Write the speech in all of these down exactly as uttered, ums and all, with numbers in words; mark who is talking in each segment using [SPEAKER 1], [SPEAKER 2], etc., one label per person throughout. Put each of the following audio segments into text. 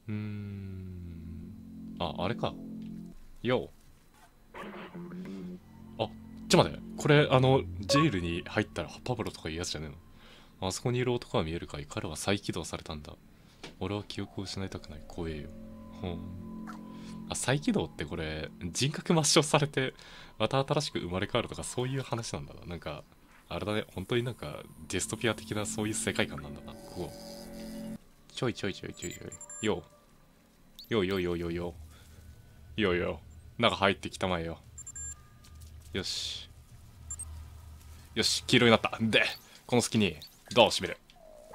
[SPEAKER 1] うーん。あ、あれか。よう。あ、ちょっと待って。これ、あの、ジェイルに入ったらパブロとかいうやつじゃねえの？あそこにいる男は見えるかい？彼は再起動されたんだ。俺は記憶を失いたくない。怖えよ。ほん。あ、再起動ってこれ、人格抹消されて、また新しく生まれ変わるとかそういう話なんだな。なんか、あれだね。本当になんか、ディストピア的なそういう世界観なんだな。ここ。ちょいちょいちょいちょいちょい。よう。よよよよよ。よよ。中入ってきたまえよ。よし。よし、黄色になった。で、この隙にドアを閉める。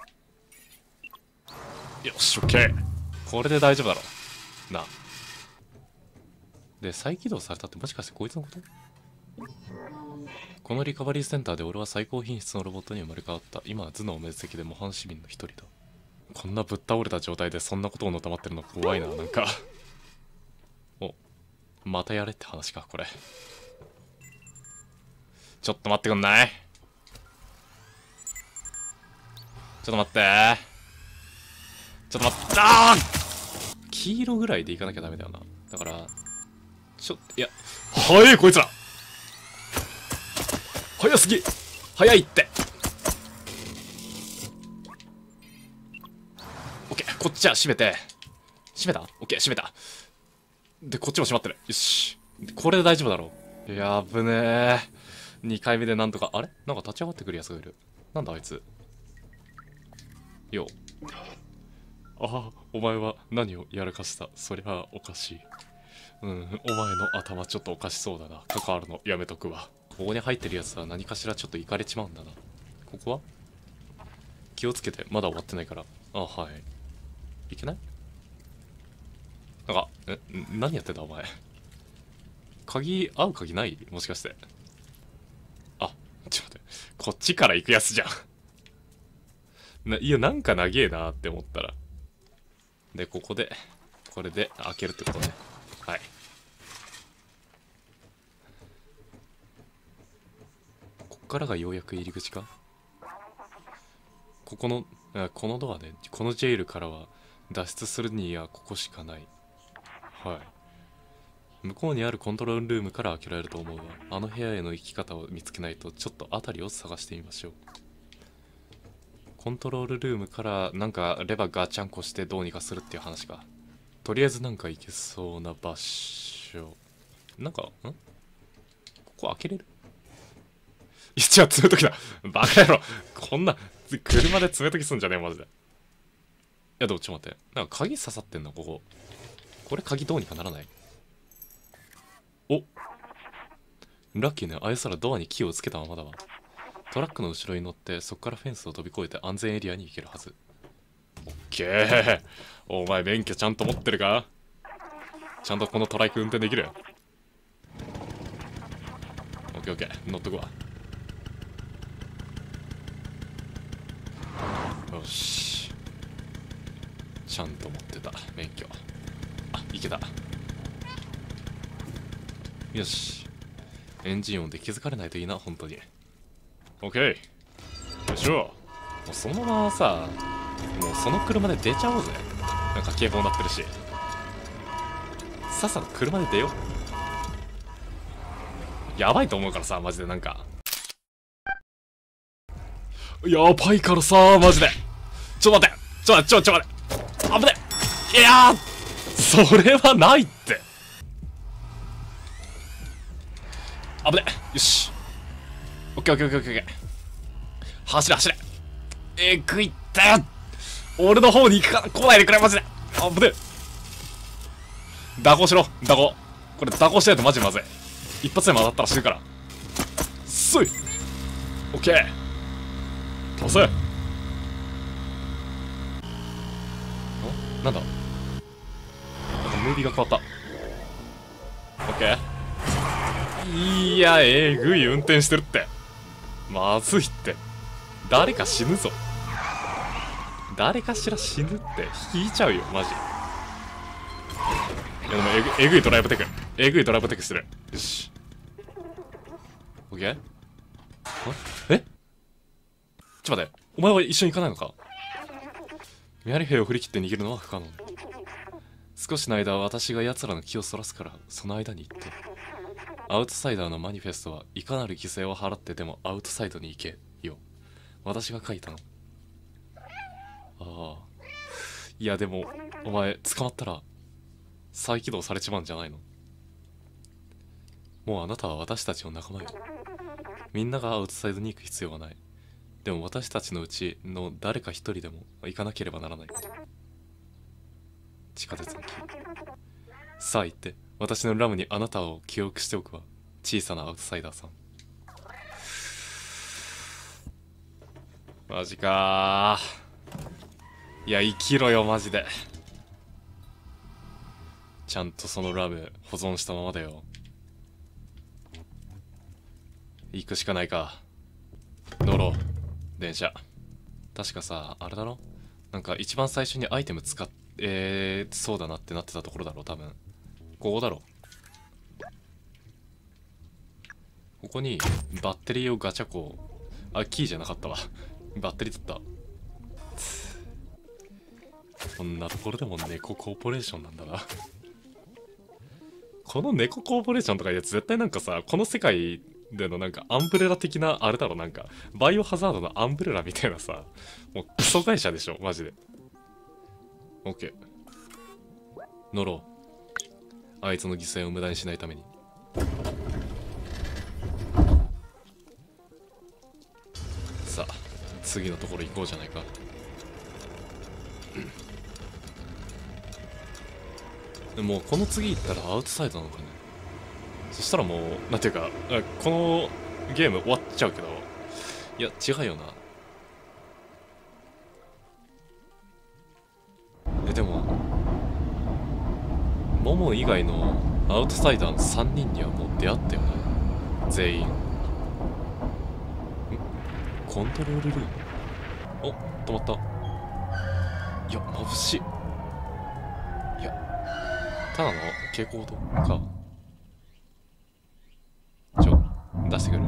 [SPEAKER 1] よし、オッケー。これで大丈夫だろ。なあ。で、再起動されたってもしかしてこいつのこと？このリカバリーセンターで俺は最高品質のロボットに生まれ変わった。今は頭脳滅石で模範市民の一人だ。こんなぶっ倒れた状態でそんなことをのたまってるの怖いな、なんか。お、またやれって話か、これ。ちょっと待ってくんない？ちょっと待って。ちょっと待って。あー！黄色ぐらいでいかなきゃダメだよな。だから、ちょっと、いや、早いこいつら！早すぎ！早いって！オッケー、こっちは閉めて。閉めた？オッケー、閉めた。で、こっちも閉まってる。よし。これで大丈夫だろう。やぶねー。にかいめでなんとか、あれなんか立ち上がってくるやつがいる。なんだあいつ。よう。ああ、お前は何をやらかした？そりゃおかしい。うん、お前の頭ちょっとおかしそうだな。関わるのやめとくわ。ここに入ってるやつは何かしらちょっといかれちまうんだな。ここは気をつけて、まだ終わってないから。あ、はい。いけない？なんか、え、何やってんだお前。鍵、合う鍵ない？もしかして。あ、ちょっと待って。こっちから行くやつじゃん。な、いや、なんか長えなって思ったら。で、ここで、これで開けるってことね。はい。こっからがようやく入り口か？ここの、このドアで、このジェイルからは脱出するにはここしかない。はい。向こうにあるコントロールルームから開けられると思うわ。あの部屋への行き方を見つけないと、ちょっと辺りを探してみましょう。コントロールルームからなんかレバーガチャンコしてどうにかするっていう話か。とりあえずなんか行けそうな場所。なんか、んここ開けれる？いや、違う、詰めときだ。バカ野郎。こんな、車で詰めときすんじゃねえ、マジで。いや、でもちょっと待って。なんか鍵刺さってんの、ここ。これ鍵どうにかならない？お、ラッキーね。あいつらドアにキーをつけたままだわ。トラックの後ろに乗って、そこからフェンスを飛び越えて安全エリアに行けるはず。オッケー。お前免許ちゃんと持ってるか？ちゃんとこのトライク運転できる？オッケーオッケー。乗っとくわ。よし。ちゃんと持ってた。免許。あ、いけた。よし。エンジン音で気づかれないといいな、本当に。オッケー。よいしょ。もうそのままさ、もうその車で出ちゃおうぜ。なんか警報鳴ってるし。さっさと車で出よう。やばいと思うからさ、マジでなんか。やばいからさ、マジで。ちょっと待って。ちょっと待って、ちょ、ちょ、待って。危ねえ。いやー、それはないって。危ねえ。よし。オッケーオッケーオッケーオッケー。走れ走れ。えぐいって俺の方に行くから来ないでくれ、マジで。あぶねえ。蛇行しろ、蛇行。これ蛇行しないとマジまずい。一発でも当たったら死ぬから。すい。オッケー。倒せ。お、なんだ。なんかムービーが変わった。オッケー。いや、えぐい運転してるって。まずいって。誰か死ぬぞ。誰かしら死ぬって引いちゃうよ、マジ。いやでもえぐ、えぐいドライブテク。えぐいドライブテクしてる。よし。オッケー？え？ちょっと待って。お前は一緒に行かないのか？見張り兵を振り切って逃げるのは不可能。 少しの間私が奴らの気をそらすから、その間に行って。アウトサイダーのマニフェストはいかなる犠牲を払ってでもアウトサイドに行けよ。私が書いたの。ああ。いやでも、お前捕まったら再起動されちまうんじゃないの？もうあなたは私たちの仲間よ。みんながアウトサイドに行く必要はない。でも私たちのうちの誰か一人でも行かなければならない。地下鉄のキー。さあ行って、私のラムにあなたを記憶しておくわ。小さなアウトサイダーさん。マジかー。いや、生きろよ、マジで。ちゃんとそのラム保存したままだよ。行くしかないか。乗ろう、電車。確かさ、あれだろ、なんか一番最初にアイテム使っえー、そうだなってなってたところだろ、多分。ここだろ。ここにバッテリーをガチャコ、あ、キーじゃなかったわ。バッテリーだった。こんなところでも猫コーポレーションなんだな。この猫コーポレーションとかいうやつ絶対なんかさ、この世界でのなんかアンブレラ的なあれだろ、なんかバイオハザードのアンブレラみたいなさ、もうクソ会社でしょマジで。オッケー、乗ろう。あいつの犠牲を無駄にしないために。さあ次のところ行こうじゃないか。もうこの次行ったらアウトサイドなのかね。そしたらもうなんていうか、このゲーム終わっちゃうけど、いや違うよな。えでもモモ以外のアウトサイダーのさんにんにはもう出会ったよね、全員。んコントロールルーム。お、止まった。いや眩しい。いやただの蛍光灯か。ちょ出してくれる？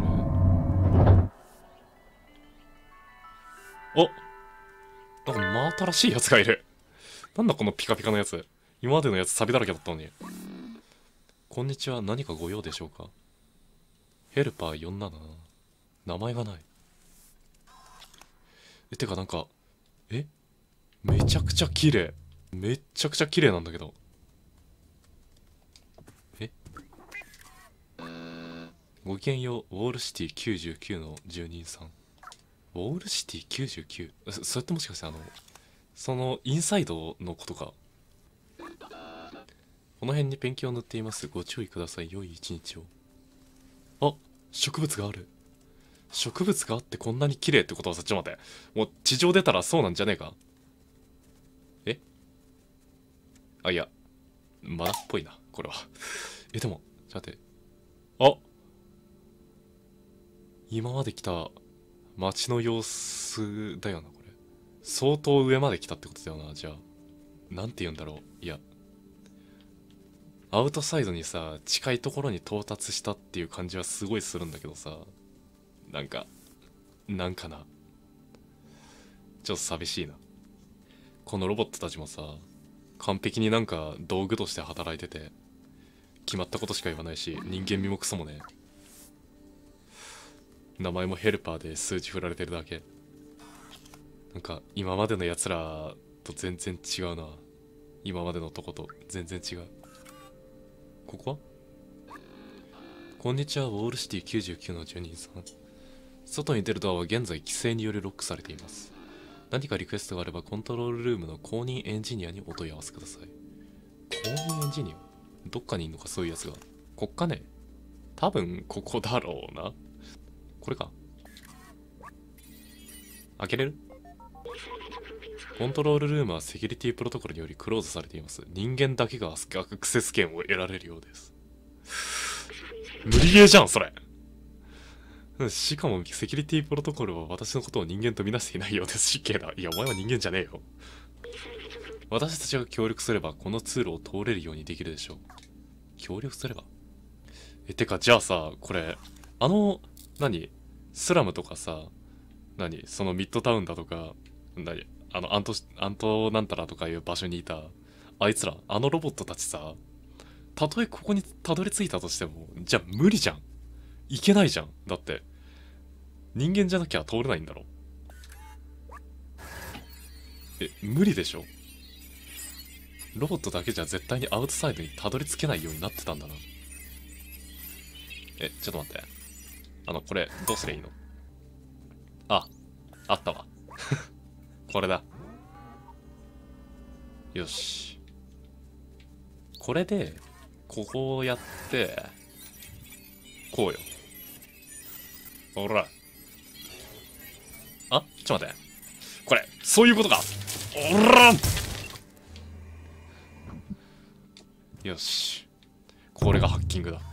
[SPEAKER 1] お、なんか真新しいやつがいる。なんだこのピカピカのやつ。今までのやつサビだらけだったのに。こんにちは、何かご用でしょうか？ヘルパーよんななな。名前がない。え、てかなんか、えめちゃくちゃ綺麗。めっちゃくちゃ綺麗なんだけど。えごきげんよう、ウォールシティきゅうじゅうきゅうの住人さん。ウォールシティ きゅうじゅうきゅう？ そ, それってもしかしてあの、そのインサイドのことか。この辺にペンキを塗っています。ご注意ください。良い一日を。あ、植物がある。植物があってこんなに綺麗ってことはさ、ちょっと待って。もう地上出たらそうなんじゃねえか？えあ、いや、まだっぽいな、これは。え、でも、ちょっと待って。あ、今まで来た街の様子だよな、これ。相当上まで来たってことだよな、じゃあ。なんて言うんだろう。いや、アウトサイドにさ、近いところに到達したっていう感じはすごいするんだけどさ、なんか、なんかな。ちょっと寂しいな。このロボットたちもさ、完璧になんか道具として働いてて、決まったことしか言わないし、人間味もクソもね。名前もヘルパーで数値振られてるだけ。なんか今までのやつらと全然違うな。今までのとこと全然違う。ここは？こんにちは、ウォールシティきゅうじゅうきゅうの住人さん。外に出るドアは現在規制によりロックされています。何かリクエストがあればコントロールルームの公認エンジニアにお問い合わせください。公認エンジニア？どっかにいんのか、そういうやつが。こっかね？多分ここだろうな。これか。開けれる？コントロールルームはセキュリティプロトコルによりクローズされています。人間だけがアクセス権を得られるようです。無理ゲーじゃんそれ。しかもセキュリティプロトコルは私のことを人間とみなしていないようです。失敬だ。いやお前は人間じゃねえよ。私たちが協力すればこの通路を通れるようにできるでしょう。協力すれば？え、てかじゃあさ、これあの何スラムとかさ、何そのミッドタウンだとか、何あのアントアントなんたらとかいう場所にいたあいつら、あのロボットたちさ、たとえここにたどり着いたとしても、じゃあ無理じゃん。いけないじゃん。だって、人間じゃなきゃ通れないんだろ。え、無理でしょ。ロボットだけじゃ絶対にアウトサイドにたどり着けないようになってたんだな。え、ちょっと待って。あの、これ、どうすりゃいいの？あ、あったわ。これだ。よし。これで、ここをやって、こうよ。ほら。あ、ちょっと待って。これ、そういうことか。おらん。よし。これがハッキングだ。